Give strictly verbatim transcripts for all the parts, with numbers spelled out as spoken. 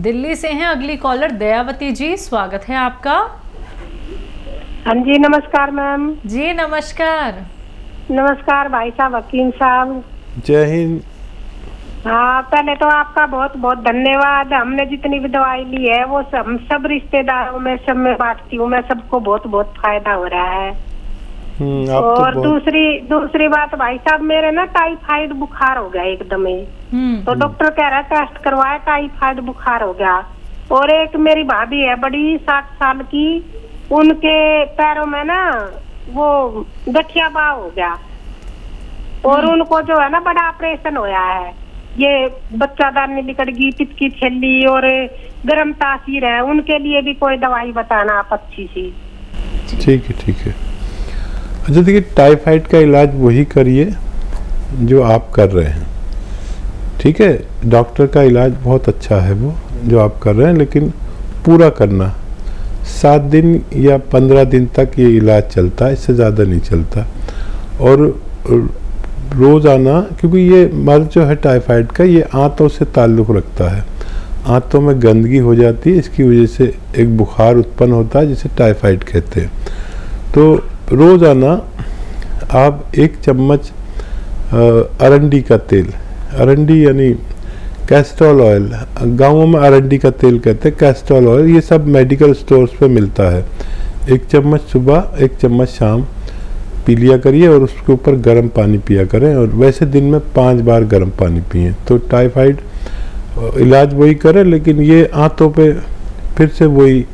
दिल्ली से हैं अगली कॉलर दयावती जी, स्वागत है आपका। हाँ जी नमस्कार मैम। जी नमस्कार। नमस्कार भाई साहब, हकीम साहब। जय हिंद। हाँ पहले तो आपका बहुत बहुत धन्यवाद। हमने जितनी भी दवाई ली है वो सब हम सब रिश्तेदारों में सब में बांटती हूँ मैं, सबको बहुत बहुत फायदा हो रहा है। और तो दूसरी दूसरी बात भाई साहब, मेरे ना टाइफाइड बुखार हो गया एकदम ही, तो डॉक्टर कह रहा है टेस्ट करवाए, टाइफाइड बुखार हो गया। और एक मेरी भाभी है बड़ी साठ साल की, उनके पैरों में ना वो गठिया बाव हो गया और उनको जो है ना बड़ा ऑपरेशन होया है। ये बच्चादानी निकल गई, पित्त की थैली और गर्म तासीर है, उनके लिए भी कोई दवाई बताना आप अच्छी सी। ठीक है ठीक है। अच्छा देखिए, टाइफाइड का इलाज वही करिए जो आप कर रहे हैं, ठीक है। डॉक्टर का इलाज बहुत अच्छा है वो जो आप कर रहे हैं, लेकिन पूरा करना। सात दिन या पंद्रह दिन तक ये इलाज चलता है, इससे ज़्यादा नहीं चलता। और रोज़ाना, क्योंकि ये मर्ज जो है टाइफाइड का, ये आंतों से ताल्लुक़ रखता है, आंतों में गंदगी हो जाती है, इसकी वजह से एक बुखार उत्पन्न होता है जिसे टाइफाइड कहते हैं। तो रोज़ाना आप एक चम्मच अरंडी का तेल, अरंडी यानी कैस्ट्रॉल ऑयल, गाँवों में अरंडी का तेल कहते हैं, कैस्ट्रॉल ऑयल, ये सब मेडिकल स्टोर्स पे मिलता है। एक चम्मच सुबह, एक चम्मच शाम पी लिया करिए और उसके ऊपर गर्म पानी पिया करें। और वैसे दिन में पाँच बार गर्म पानी पिए तो टाइफाइड इलाज वही करें, लेकिन ये आंतों पे फिर से वही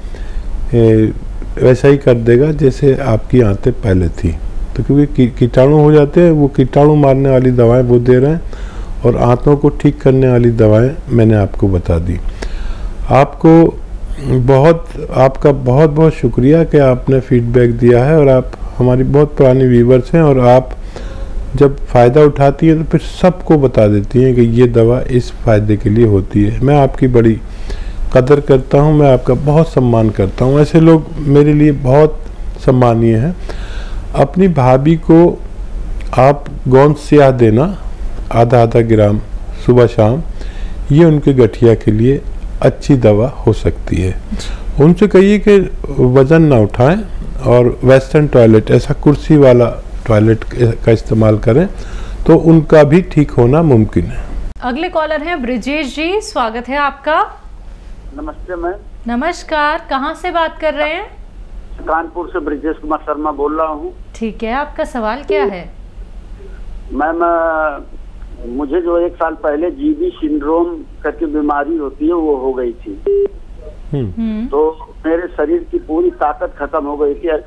वैसा ही कर देगा जैसे आपकी आंतें पहले थी। तो क्योंकि कीटाणु हो जाते हैं, वो कीटाणु मारने वाली दवाएं वो दे रहे हैं और आंतों को ठीक करने वाली दवाएं मैंने आपको बता दी। आपको बहुत आपका बहुत बहुत शुक्रिया कि आपने फीडबैक दिया है, और आप हमारी बहुत पुरानी व्यूवर्स हैं और आप जब फ़ायदा उठाती हैं तो फिर सबको बता देती हैं कि ये दवा इस फ़ायदे के लिए होती है। मैं आपकी बड़ी कदर करता हूँ, मैं आपका बहुत सम्मान करता हूँ। ऐसे लोग मेरे लिए बहुत सम्मानीय हैं। अपनी भाभी को आप गोंद स्याह देना आधा आधा ग्राम सुबह शाम, ये उनके गठिया के लिए अच्छी दवा हो सकती है। उनसे कहिए कि वज़न ना उठाएं और वेस्टर्न टॉयलेट, ऐसा कुर्सी वाला टॉयलेट का इस्तेमाल करें, तो उनका भी ठीक होना मुमकिन है। अगले कॉलर हैं ब्रिजेश जी, स्वागत है आपका। नमस्ते मैम। नमस्कार, कहाँ से बात कर रहे हैं? कानपुर से ब्रिजेश कुमार शर्मा बोल रहा हूँ। ठीक है, आपका सवाल क्या है? मैम मुझे जो एक साल पहले जीबी सिंड्रोम करके बीमारी होती है वो हो गई थी, तो मेरे शरीर की पूरी ताकत खत्म हो गई थी।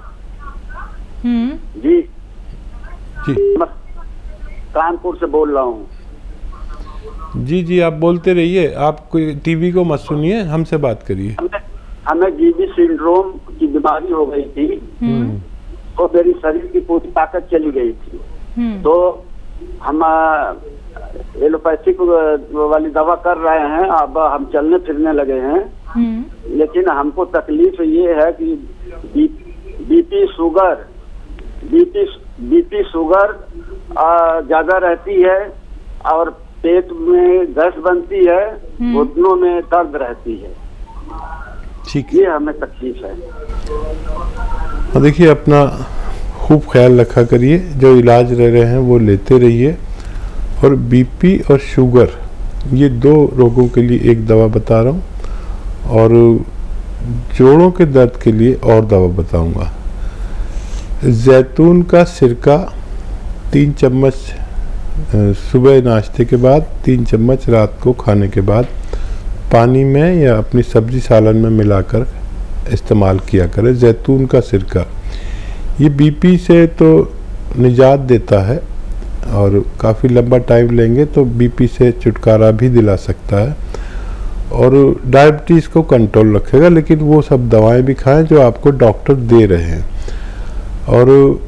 जी जी कानपुर से बोल रहा हूँ। जी जी आप बोलते रहिए, आप कोई टीवी को मत सुनिए, हमसे बात करिए। हमें, हमें जीबी सिंड्रोम की बीमारी हो गई थी, तो मेरी शरीर की पूरी ताकत चली गई थी। तो हम एलोपैथिक वाली दवा कर रहे हैं, अब हम चलने फिरने लगे हैं, लेकिन हमको तकलीफ ये है कि B, BP sugar BP BP sugar ज्यादा रहती है और पेट में गैस बनती है, घुटनों में दर्द रहती है। ठीक, ये हमें तकलीफ है। देखिए अपना खूब ख्याल रखा करिए, जो इलाज रह रहे हैं वो लेते रहिए। और बीपी और शुगर ये दो रोगों के लिए एक दवा बता रहा हूँ, और जोड़ों के दर्द के लिए और दवा बताऊँगा। जैतून का सिरका तीन चम्मच सुबह नाश्ते के बाद, तीन चम्मच रात को खाने के बाद पानी में या अपनी सब्जी सालन में मिलाकर इस्तेमाल किया करें। जैतून का सिरका ये बीपी से तो निजात देता है और काफ़ी लंबा टाइम लेंगे तो बीपी से छुटकारा भी दिला सकता है, और डायबिटीज़ को कंट्रोल रखेगा। लेकिन वो सब दवाएं भी खाएं जो आपको डॉक्टर दे रहे हैं। और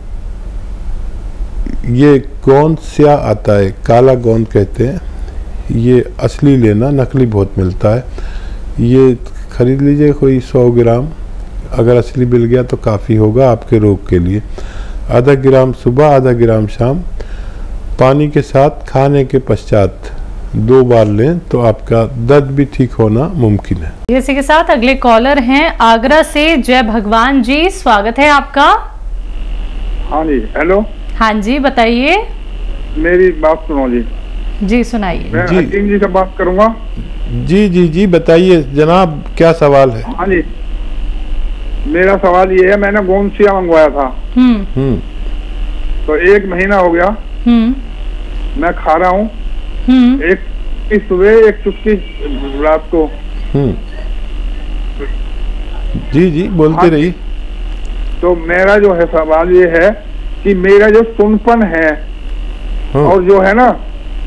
ये गोंद स्याह आता है, काला गोंद कहते हैं, ये असली लेना, नकली बहुत मिलता है। ये खरीद लीजिए कोई सौ ग्राम, अगर असली मिल गया तो काफ़ी होगा आपके रोग के लिए। आधा ग्राम सुबह, आधा ग्राम शाम, पानी के साथ खाने के पश्चात दो बार लें तो आपका दर्द भी ठीक होना मुमकिन है। इसी के साथ अगले कॉलर हैं आगरा से जय भगवान जी, स्वागत है आपका। हाँ जी, हेलो। हाँ जी, बताइए। मेरी बात सुनो जी। जी सुनाइए। मैं जी हकीम जी से बात करूंगा। जी जी जी बताइए जनाब, क्या सवाल है? हाँ जी, मेरा सवाल ये है, मैंने गोंसिया मंगवाया था। हम्म हम्म तो एक महीना हो गया, हम्म मैं खा रहा हूँ। हम्म एक चुटकी सुबह, एक चुटकी रात को। हम्म जी जी बोलते हाँ, रहिए। तो मेरा जो है सवाल ये है कि मेरा जो सुनपन है, हाँ। और जो है ना,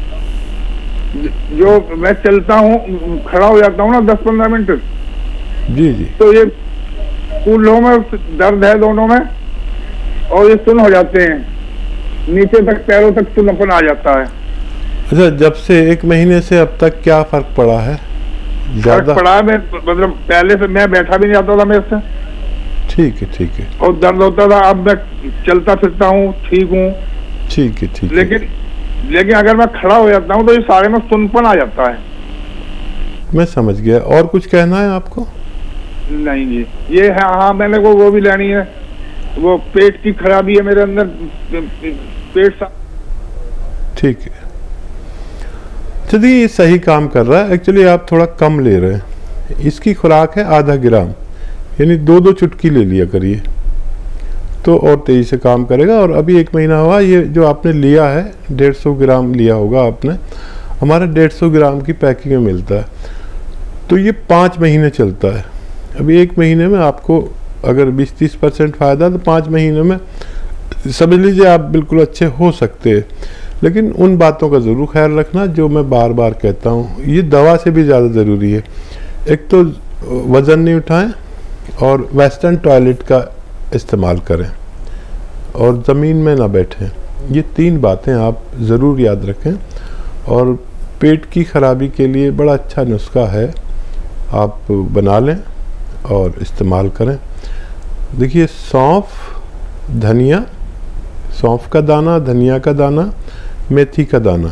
जो मैं चलता हूँ, खड़ा हो जाता हूँ ना दस पंद्रह मिनट, जी जी तो ये कूल्हों में दर्द है दोनों में, और ये सुन हो जाते हैं, नीचे तक पैरों तक सुनपन आ जाता है। अच्छा, जब से एक महीने से अब तक क्या फर्क पड़ा है? फर्क पड़ा है, मैं मतलब पहले से मैं बैठा भी नहीं जाता था मेरे से। ठीक है ठीक है और दर्द होता था, अब मैं चलता फिरता हूँ, ठीक हूँ। ठीक है ठीक है। लेकिन लेकिन अगर मैं खड़ा हो जाता हूँ तो ये सारे में सुनपन आ जाता है। मैं समझ गया। और कुछ कहना है आपको? नहीं जी, ये है। हाँ, मैंने को वो भी लेनी है, वो पेट की खराबी है मेरे अंदर, पेट सा। ठीक है, चलिए ये सही काम कर रहा है। एक्चुअली आप थोड़ा कम ले रहे हैं। इसकी खुराक है आधा ग्राम, यानी दो दो चुटकी ले लिया करिए तो और तेजी से काम करेगा। और अभी एक महीना हुआ, ये जो आपने लिया है डेढ़ सौ ग्राम लिया होगा आपने, हमारा डेढ़ सौ ग्राम की पैकिंग में मिलता है, तो ये पाँच महीने चलता है। अभी एक महीने में आपको अगर बीस तीस परसेंट फ़ायदा, तो पाँच महीने में समझ लीजिए आप बिल्कुल अच्छे हो सकते हैं। लेकिन उन बातों का ज़रूर ख्याल रखना जो मैं बार बार कहता हूँ, ये दवा से भी ज़्यादा ज़रूरी है। एक तो वज़न नहीं उठाएं, और वेस्टर्न टॉयलेट का इस्तेमाल करें, और ज़मीन में ना बैठें। ये तीन बातें आप ज़रूर याद रखें। और पेट की खराबी के लिए बड़ा अच्छा नुस्खा है, आप बना लें और इस्तेमाल करें। देखिए, सौंफ, धनिया, सौंफ का दाना, धनिया का दाना, मेथी का दाना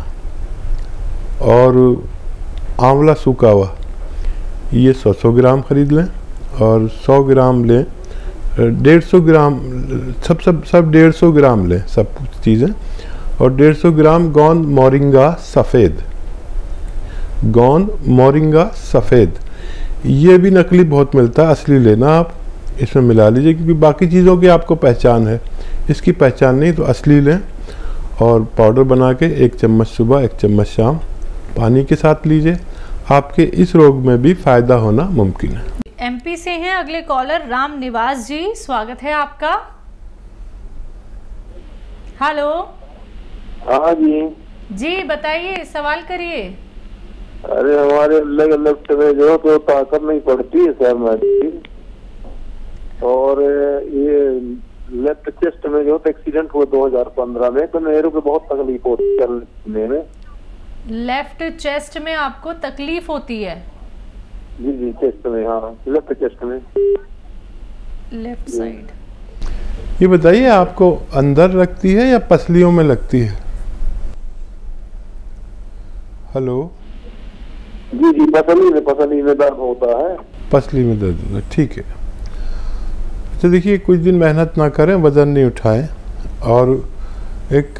और आंवला सूखा हुआ, ये सौ सौ ग्राम ख़रीद लें। और सौ ग्राम लें, डेढ़ सौ ग्राम, सब सब सब डेढ़ सौ ग्राम लें सब चीज़ें। और डेढ़ सौ ग्राम गोंद मोरिंगा सफ़ेद, गोंद मोरिंगा सफ़ेद, ये भी नकली बहुत मिलता है, असली लेना आप, इसमें मिला लीजिए। क्योंकि बाकी चीज़ों की आपको पहचान है, इसकी पहचान नहीं, तो असली लें। और पाउडर बना के एक चम्मच सुबह, एक चम्मच शाम पानी के साथ लीजिए। आपके इस रोग में भी फ़ायदा होना मुमकिन है। एमपी से हैं अगले कॉलर राम निवास जी, स्वागत है आपका। हेलो। हाँ जी जी बताइए, सवाल करिए। अरे हमारे अलग लेफ्ट में जो तो ताकत नहीं पड़ती है सर हमारी, और ये लेफ्ट चेस्ट में जो तो एक्सीडेंट हुआ दो हज़ार पंद्रह में, तो मेरे को बहुत तकलीफ होती है चलने में। लेफ्ट चेस्ट में आपको तकलीफ होती है? जी जी चेस्ट में, हाँ लेफ्ट चेस्ट में, लेफ्ट साइड। ये बताइए, आपको अंदर लगती है या पसलियों में लगती है? हेलो। जी जी पसली में, पसली में दर्द होता है। पसली में दर्द होता है, ठीक है। अच्छा देखिए, कुछ दिन मेहनत ना करें, वज़न नहीं उठाएं, और एक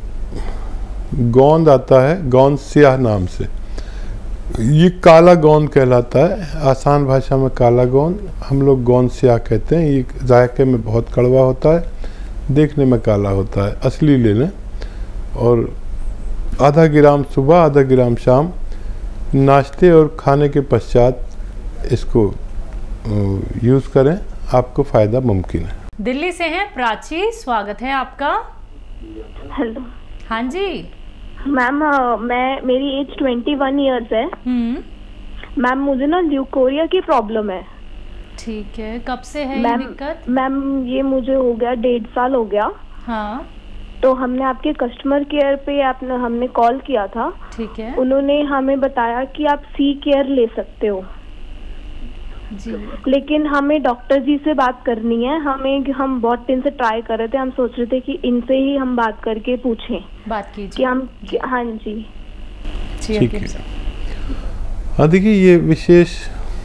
गोंद आता है गोंद स्याह नाम से, ये काला गोंद कहलाता है, आसान भाषा में काला गोंद, हम लोग गोंद स्याह कहते हैं। ये जायके में बहुत कड़वा होता है, देखने में काला होता है, असली ले लें। और आधा ग्राम सुबह, आधा ग्राम शाम, नाश्ते और खाने के पश्चात इसको यूज़ करें, आपको फ़ायदा मुमकिन है। दिल्ली से हैं प्राची, स्वागत है आपका। हेलो। हाँ जी मैम, मैं मेरी एज ट्वेंटी वन ईयर्स है। हम्म मैम मुझे ना ल्यूकोरिया की प्रॉब्लम है। ठीक है, कब से है ये मैम दिक्कत? मैम ये मुझे हो गया डेढ़ साल हो गया। हाँ तो हमने आपके कस्टमर केयर पे आपने हमने कॉल किया था। ठीक है। उन्होंने हमें बताया कि आप सी केयर ले सकते हो जी। लेकिन हमें डॉक्टर जी से बात करनी है। हमें हम बहुत दिन से ट्राई कर रहे थे, हम सोच रहे थे कि इनसे ही हम बात करके पूछें बात कीजिए कि हम कि, हाँ जी। ठीक है। हाँ देखिए, ये विशेष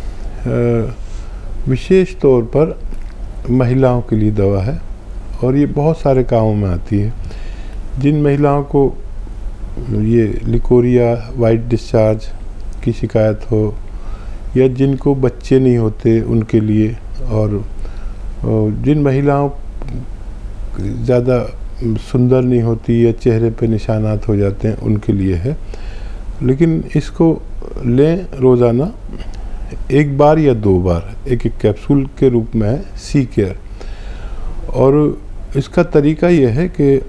विशेष तौर पर महिलाओं के लिए दवा है और ये बहुत सारे कामों में आती है। जिन महिलाओं को ये लिकोरिया, वाइट डिस्चार्ज की शिकायत हो, या जिनको बच्चे नहीं होते उनके लिए, और जिन महिलाओं ज़्यादा सुंदर नहीं होती या चेहरे पे निशानात हो जाते हैं, उनके लिए है। लेकिन इसको लें रोज़ाना एक बार या दो बार, एक एक कैप्सूल के रूप में है सी केयर। और इसका तरीका यह है कि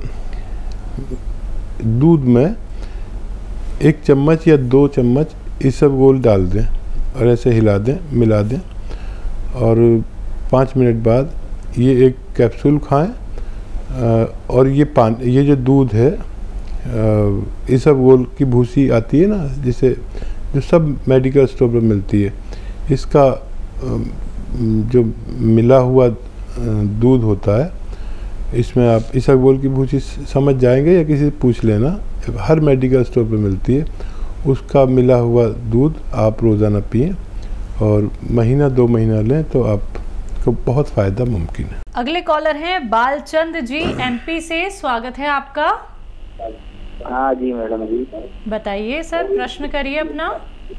दूध में एक चम्मच या दो चम्मच इसबगोल डाल दें और ऐसे हिला दें, मिला दें, और पाँच मिनट बाद ये एक कैप्सूल खाएं। और ये पानी, ये जो दूध है, इसबगोल की भूसी आती है ना, जिसे जो सब मेडिकल स्टोर पर मिलती है, इसका जो मिला हुआ दूध होता है, इसमें आप इसबगोल की भूसी समझ जाएंगे या किसी से पूछ लेना, हर मेडिकल स्टोर पे मिलती है। उसका मिला हुआ दूध आप रोज़ाना पिएं और महीना दो महीना लें तो आपको बहुत फ़ायदा मुमकिन है। अगले कॉलर हैं बालचंद जी, एमपी से। स्वागत है आपका। हाँ जी मैडम जी, बताइए सर, प्रश्न करिए अपना।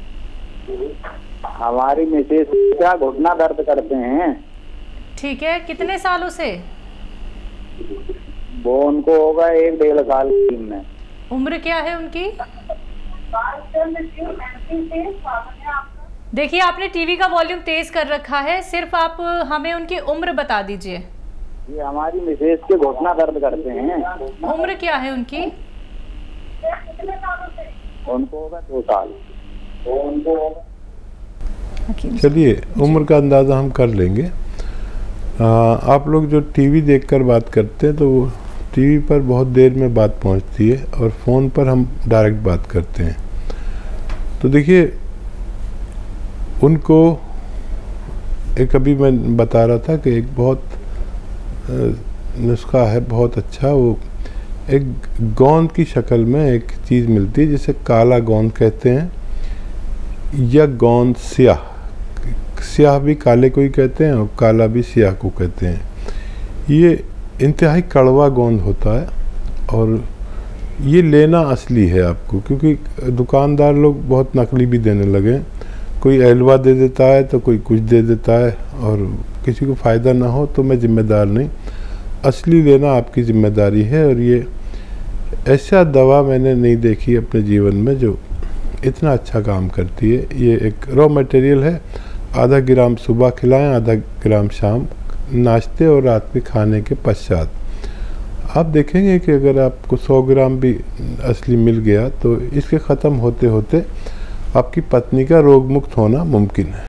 हमारी मिसेज क्या घुटना दर्द करते हैं। ठीक है, कितने सालों से? वो उनको होगा एक डेढ़ साल में। उम्र क्या है उनकी? देखिए, आपने टीवी का वॉल्यूम तेज कर रखा है, सिर्फ आप हमें उनकी उम्र बता दीजिए। ये हमारी मिसेज के घुटना दर्द करते हैं। उम्र क्या है उनकी? उनको होगा दो साल। उनको होगा, चलिए उम्र का अंदाज़ा हम कर लेंगे। आ, आप लोग जो टीवी देखकर बात करते हैं, तो वो टीवी पर बहुत देर में बात पहुंचती है और फ़ोन पर हम डायरेक्ट बात करते हैं। तो देखिए, उनको एक अभी मैं बता रहा था कि एक बहुत नुस्खा है बहुत अच्छा। वो एक गोंद की शक्ल में एक चीज़ मिलती है जिसे काला गोंद कहते हैं, या गोंद स्याह। स्याह भी काले को ही कहते हैं और काला भी स्याह को कहते हैं। ये इंतहाई कड़वा गोंद होता है और ये लेना असली है आपको, क्योंकि दुकानदार लोग बहुत नकली भी देने लगे। कोई एलवा दे देता है तो कोई कुछ दे देता है, और किसी को फ़ायदा ना हो तो मैं ज़िम्मेदार नहीं। असली लेना आपकी ज़िम्मेदारी है। और ये ऐसा दवा मैंने नहीं देखी अपने जीवन में जो इतना अच्छा काम करती है। ये एक रॉ मटेरियल है। आधा ग्राम सुबह खिलाएं, आधा ग्राम शाम, नाश्ते और रात में खाने के पश्चात। आप देखेंगे कि अगर आपको सौ ग्राम भी असली मिल गया तो इसके ख़त्म होते होते आपकी पत्नी का रोग मुक्त होना मुमकिन है।